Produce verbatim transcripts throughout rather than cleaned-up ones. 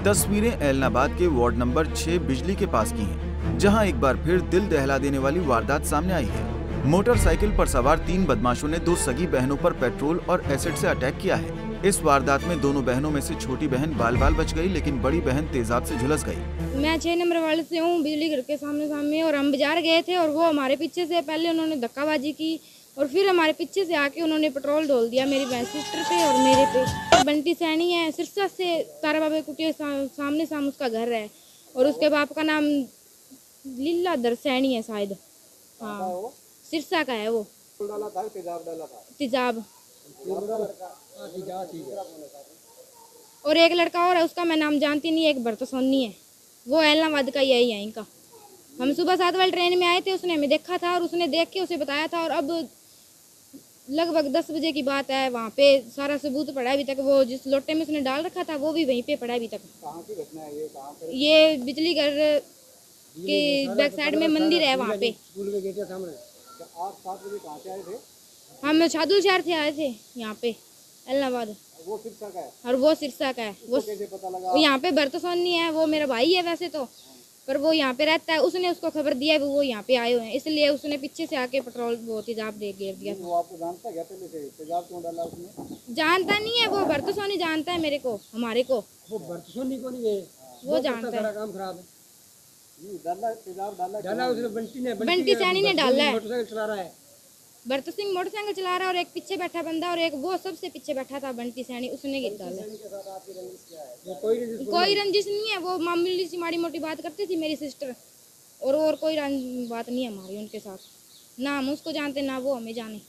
तस्वीरें ऐलनाबाद के ward number छह बिजली के पास की हैं, जहां एक बार फिर दिल दहला देने वाली वारदात सामने आई है। मोटरसाइकिल पर सवार तीन बदमाशों ने दो सगी बहनों पर पेट्रोल और एसिड से अटैक किया है। इस वारदात में दोनों बहनों में से छोटी बहन बाल बाल बच गई, लेकिन बड़ी बहन तेजाब से झुलस गई। मैं छह नंबर वाले से हूँ, बिजली घर के सामने सामने, और हम बाजार गए थे और वो हमारे पीछे से पहले उन्होंने धक्काबाजी की और फिर हमारे पीछे से आके उन्होंने पेट्रोल डोल दिया मेरी बहन सिस्टर पे और मेरे पे। बंटी सैनी है, सिरसा से तारा बाबा कुटिया सा, सामने सामने उसका घर है और उसके बाप का नाम लीलाधर सैनी है शायद। हाँ, सिरसा का है वो। तेजाब और एक लड़का और है, उसका मैं नाम जानती नहीं, एक भरत सोनी है, वो ऐलनाबाद का ही है यहीं का। हम सुबह सात वाले ट्रेन में आए थे, उसने हमें देखा था और उसने देख के उसे बताया था। और अब लगभग दस बजे की बात है, वहाँ पे सारा सबूत पड़ा है अभी तक। वो जिस लोटे में उसने डाल रखा था वो भी वहीं पे पड़ा है अभी तक। कहाँ की घटना है ये? कहाँ पर? ये बिजली घर के बैक साइड में मंदिर है वहाँ पे। स्कूल के गेट के सामने। आप सात बजे कहाँ से आए थे? हम शादुल शहर से आए थे यहाँ पे ऐलनाबाद। वो सिरसा का है और वो सिरसा का है। वो कैसे पता लगा? वो यहाँ पे भरत सोनी है, वो मेरा भाई है वैसे तो, पर वो यहाँ पे रहता है। उसने उसको खबर दिया है, वो यहाँ पे आए हुए हैं, इसलिए उसने पीछे से आके पेट्रोल वो तेजाब दे घेर दिया। वो आपको जानता है क्या पहले से? तेजाब क्यों डाला उसने? जानता नहीं है, वो भरत सोनी जानता है मेरे को, हमारे को। वो भरत सोनी को नहीं है, वो जानता है। काम खराब है। डाला तेजाब डाला डाला उसने बंटी ने। बंटी सैनी ने डाला है। मोटरसाइकिल चला रहा है भरत सिंह, मोटरसाइकिल चला रहा है और एक पीछे बैठा बंदा और एक वो सबसे पीछे बैठा था बंटी सैनी, उसने गिर डाला। कोई रंजिश नहीं है, वो मामूली सी माड़ी मोटी बात करती थी मेरी सिस्टर, और और कोई बात नहीं है हमारी उनके साथ। ना हम उसको जानते ना वो हमें जाने।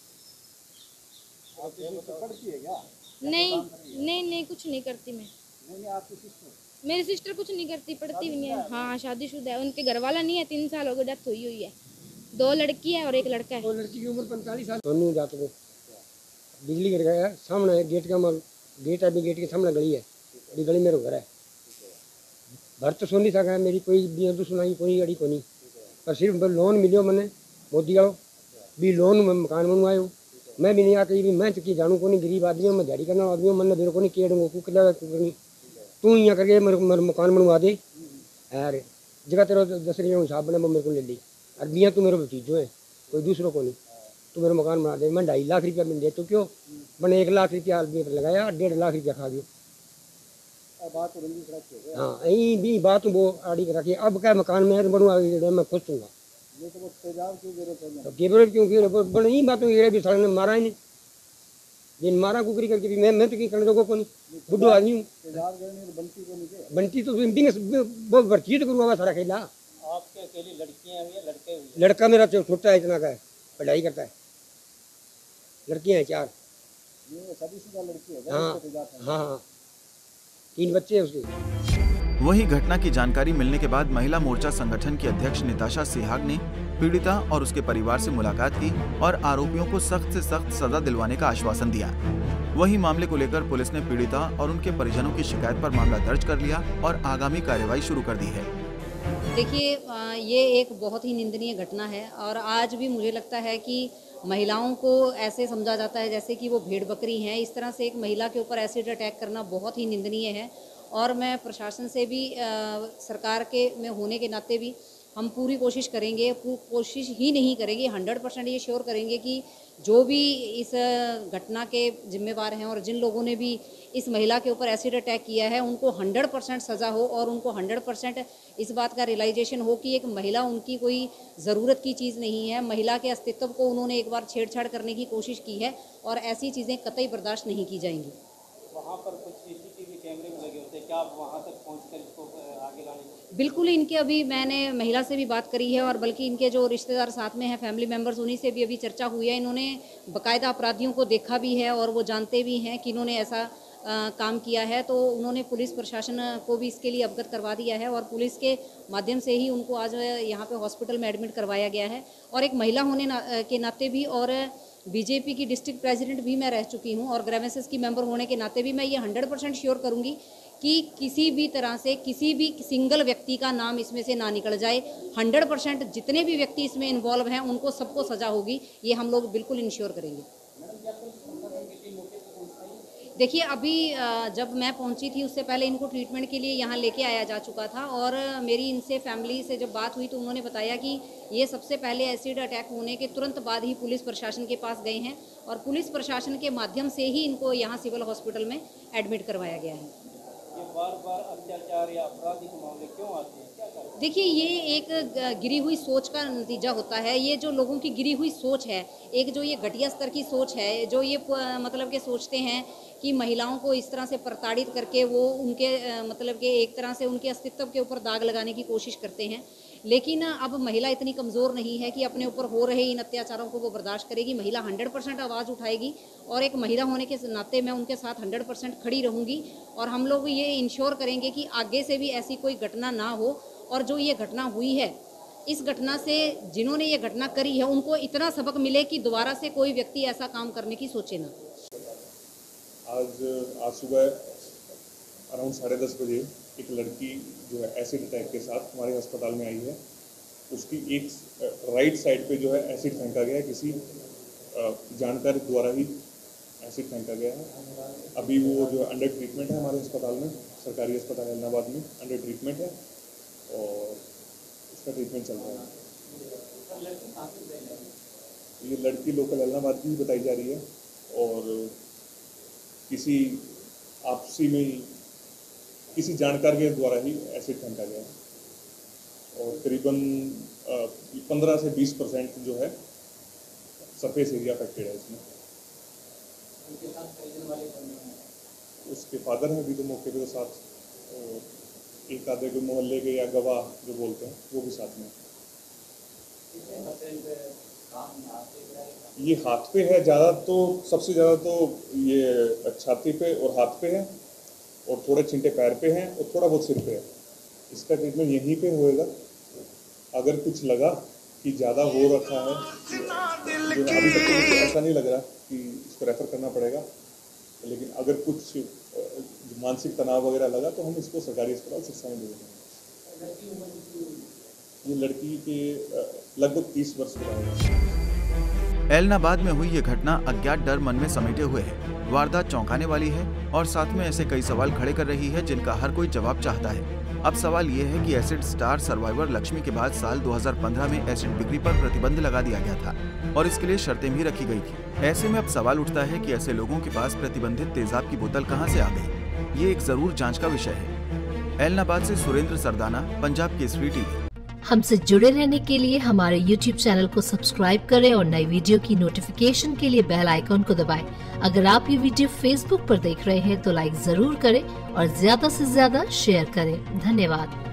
पढ़ती है क्या? नहीं नहीं नहीं, कुछ नहीं करती मैं। नहीं, आपकी सिस्टर? मेरी सिस्टर कुछ नहीं करती, पढ़ती भी नहीं है। हाँ, शादीशुदा है, उनके घर वाला नहीं है, तीन साल हो गए डेथ हुई हुई है। दो लड़की है और एक लड़का है। वो लड़की की उम्र पैंतालीस साल। सोनू जाते थे बिजली घर गया सामने है, गेट का माल गेट है, गेट के सामने गली है, अभी गली मेरे घर है। भरत सोनी था गया, मेरी कोई भी दुश्मनी कोई अड़ी को नहीं, पर सिर्फ लोन मिलो मैंने मोदी वालों भी लोन में मकान बनवायो। मैं भी नहीं आती भी, मैं चुकी जानू को नहीं, गरीब आदमी हूँ, मैं दिहाड़ी करना आदमी हूँ, मैंने मेरे को नहीं केड़ूंगा कुकला तू यहाँ करके मेरे मेरे मकान बनवा दे यार, जगह तेरा दस रही हिसाब बने मेरे को ले ली। अरबियाँ तू मेरे भतीजो है, कोई दूसरों को नहीं, तू मेरा मकान बना दे। मैं ढाई लाख रुपया मैंने दे तो क्यों मैंने एक लाख रुपया आदमी पर लगाया, डेढ़ लाख रुपया खा गया। हाँ, यही भी बात वो आड़ी कर रखी। अब क्या मकान में बनवा मैं खुश दूंगा, क्यों बड़ी ही बातों भी साले ने मारा ही नहीं, जिन मारा कुकरी करके भी मैं मैं तो करने लोगों को नहीं, बुढ़ो आदमी हूँ। बंटी तो बहुत वर्चीत करूँगा सारा खेला। आपके अकेली लड़कियां हुई है, लड़के हुए? लड़का मेरा छोटा है, इतना का है, पढ़ाई करता है। लड़कियां हैं चार। शादीशुदा लड़की है? हाँ हाँ हाँ, तीन बच्चे हैं उसके। वहीं घटना की जानकारी मिलने के बाद महिला मोर्चा संगठन की अध्यक्ष निताशा सिहाग ने पीड़िता और उसके परिवार से मुलाकात की और आरोपियों को सख्त से सख्त सजा दिलवाने का आश्वासन दिया। वहीं मामले को लेकर पुलिस ने पीड़िता और उनके परिजनों की शिकायत पर मामला दर्ज कर लिया और आगामी कार्यवाही शुरू कर दी है। देखिए, ये एक बहुत ही निंदनीय घटना है और आज भी मुझे लगता है कि महिलाओं को ऐसे समझा जाता है जैसे कि वो भेड़ बकरी हैं। इस तरह से एक महिला के ऊपर एसिड अटैक करना बहुत ही निंदनीय है और मैं प्रशासन से भी आ, सरकार के में होने के नाते भी हम पूरी कोशिश करेंगे, कोशिश ही नहीं करेंगे, हंड्रेड परसेंट ये श्योर करेंगे कि जो भी इस घटना के जिम्मेवार हैं और जिन लोगों ने भी इस महिला के ऊपर एसिड अटैक किया है उनको हंड्रेड परसेंट सज़ा हो और उनको हंड्रेड परसेंट इस बात का रियलाइजेशन हो कि एक महिला उनकी कोई ज़रूरत की चीज़ नहीं है। महिला के अस्तित्व को उन्होंने एक बार छेड़छाड़ करने की कोशिश की है और ऐसी चीज़ें कतई बर्दाश्त नहीं की जाएंगी। वहाँ पर कुछ सीसीटीवी कैमरे भी लगे होते हैं, क्या आप वहाँ तक पहुँचकर इसको आगे लाने? बिल्कुल, इनके अभी मैंने महिला से भी बात करी है और बल्कि इनके जो रिश्तेदार साथ में हैं, फैमिली मेम्बर्स, उन्हीं से भी अभी चर्चा हुई है। इन्होंने बाकायदा अपराधियों को देखा भी है और वो जानते भी हैं कि इन्होंने ऐसा आ, काम किया है, तो उन्होंने पुलिस प्रशासन को भी इसके लिए अवगत करवा दिया है और पुलिस के माध्यम से ही उनको आज यहाँ पे हॉस्पिटल में एडमिट करवाया गया है। और एक महिला होने ना, के नाते भी और बीजेपी की डिस्ट्रिक्ट प्रेसिडेंट भी मैं रह चुकी हूँ और ग्रामेसेस की मेंबर होने के नाते भी मैं ये हंड्रेड परसेंट श्योर करूँगी कि किसी भी तरह से किसी भी सिंगल व्यक्ति का नाम इसमें से ना निकल जाए। हंड्रेड परसेंट जितने भी व्यक्ति इसमें इन्वॉल्व हैं उनको सबको सजा होगी, ये हम लोग बिल्कुल इंश्योर करेंगे। देखिए, अभी अ, जब मैं पहुंची थी उससे पहले इनको ट्रीटमेंट के लिए यहाँ लेके आया जा चुका था और मेरी इनसे फैमिली से जब बात हुई तो उन्होंने बताया कि ये सबसे पहले एसिड अटैक होने के तुरंत बाद ही पुलिस प्रशासन के पास गए हैं और पुलिस प्रशासन के माध्यम से ही इनको यहाँ सिविल हॉस्पिटल में एडमिट करवाया गया है। ये बार बार अत्याचार या आपराधिक मामले क्यों आते हैं, क्या कारण? देखिए, ये एक गिरी हुई सोच का नतीजा होता है। ये जो लोगों की गिरी हुई सोच है, एक जो ये घटिया स्तर की सोच है, जो ये मतलब के सोचते हैं कि महिलाओं को इस तरह से प्रताड़ित करके वो उनके मतलब के एक तरह से उनके अस्तित्व के ऊपर दाग लगाने की कोशिश करते हैं। लेकिन अब महिला इतनी कमज़ोर नहीं है कि अपने ऊपर हो रहे इन अत्याचारों को वो बर्दाश्त करेगी। महिला हंड्रेड परसेंट आवाज़ उठाएगी और एक महिला होने के नाते मैं उनके साथ हंड्रेड परसेंट खड़ी रहूँगी और हम लोग ये इंश्योर करेंगे कि आगे से भी ऐसी कोई घटना ना हो। और जो ये घटना हुई है, इस घटना से जिन्होंने ये घटना करी है उनको इतना सबक मिले कि दोबारा से कोई व्यक्ति ऐसा काम करने की सोचे ना। आज आज सुबह अराउंड साढ़े दस बजे एक लड़की जो है एसिड अटैक के साथ हमारे अस्पताल में आई है। उसकी एक राइट साइड पे जो है एसिड फेंका गया है, किसी जानकार द्वारा ही एसिड फेंका गया है। अभी वो जो अंडर ट्रीटमेंट है हमारे अस्पताल में, सरकारी अस्पताल इलाहाबाद में अंडर ट्रीटमेंट है और उसका ट्रीटमेंट चल रहा है। ये लड़की लोकल इलाहाबाद की बताई जा रही है और किसी आपसी में ही किसी जानकार के द्वारा ही एसिड फेंका गया है और करीबन पंद्रह से बीस परसेंट जो है सरफेस एरिया अफेक्टेड है इसमें। उसके फादर हैं अभी तो मौके पे साथ, और एक आधे के मोहल्ले के या गवाह जो बोलते हैं वो भी साथ में। ये हाथ पे है ज़्यादा, तो सबसे ज़्यादा तो ये छाती पे और हाथ पे है और थोड़े छिंटे पैर पे हैं और थोड़ा बहुत सिर पे है। इसका ट्रीटमेंट यहीं पे होएगा। अगर कुछ लगा कि ज़्यादा हो रखा है, जो अभी तक तो मुझे ऐसा नहीं लग रहा कि इसको रेफ़र करना पड़ेगा, लेकिन अगर कुछ मानसिक तनाव वगैरह लगा तो हम इसको सरकारी अस्पताल सिरसा में दे देंगे। ये लड़की के लगभग तीस वर्ष का है। एलनाबाद में हुई ये घटना अज्ञात डर मन में समेटे हुए है। वारदात चौंकाने वाली है और साथ में ऐसे कई सवाल खड़े कर रही है जिनका हर कोई जवाब चाहता है। अब सवाल ये है कि एसिड स्टार सर्वाइवर लक्ष्मी के बाद साल दो हज़ार पंद्रह में एसिड बिक्री पर प्रतिबंध लगा दिया गया था और इसके लिए शर्तें भी रखी गई थी। ऐसे में अब सवाल उठता है कि ऐसे लोगों के पास प्रतिबंधित तेजाब की बोतल कहां से आ गई। ये एक जरूर जांच का विषय है। एलनाबाद से सुरेंद्र सरदाना, पंजाब केसरी टीवी। हमसे जुड़े रहने के लिए हमारे यूट्यूब चैनल को सब्सक्राइब करें और नई वीडियो की नोटिफिकेशन के लिए बेल आइकॉन को दबाएं। अगर आप ये वीडियो फेसबुक पर देख रहे हैं तो लाइक जरूर करें और ज्यादा से ज्यादा शेयर करें। धन्यवाद।